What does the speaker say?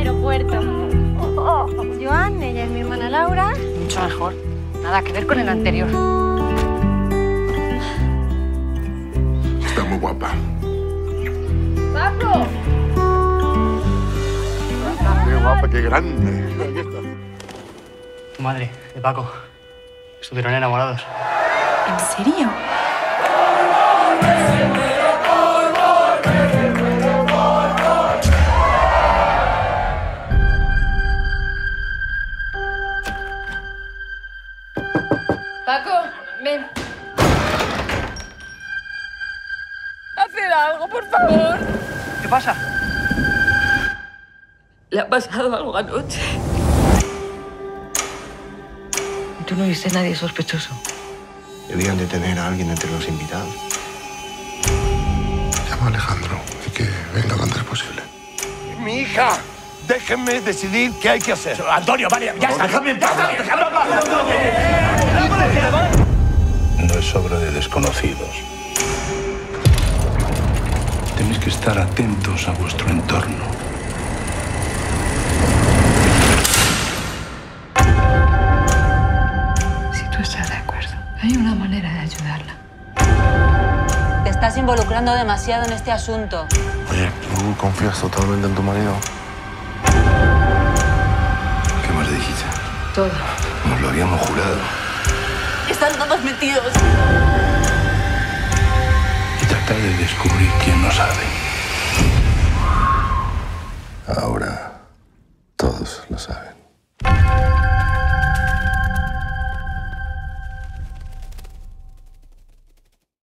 aeropuerto. Joan, ella es mi hermana Laura. Mucho mejor. Nada que ver con el anterior. Está muy guapa. ¡Paco! Qué guapa, qué grande. Aquí está. Tu madre, de Paco. Estuvieron enamorados. ¿En serio? Paco, ven. Haced algo, por favor. ¿Qué pasa? ¿Le ha pasado algo anoche? ¿Tú no viste a nadie sospechoso? Debían de tener a alguien entre los invitados. Llama a Alejandro y que venga lo antes posible. Mi hija, déjenme decidir qué hay que hacer. Antonio, vale, ya está. Déjame en paz. No es obra de desconocidos. Tenéis que estar atentos a vuestro entorno. Si tú estás de acuerdo, hay una manera de ayudarla. Te estás involucrando demasiado en este asunto. Oye, ¿tú confías totalmente en tu marido? ¿Qué más le dijiste? Todo. Nos lo habíamos jurado. Están todos metidos. Y tratar de descubrir quién no sabe.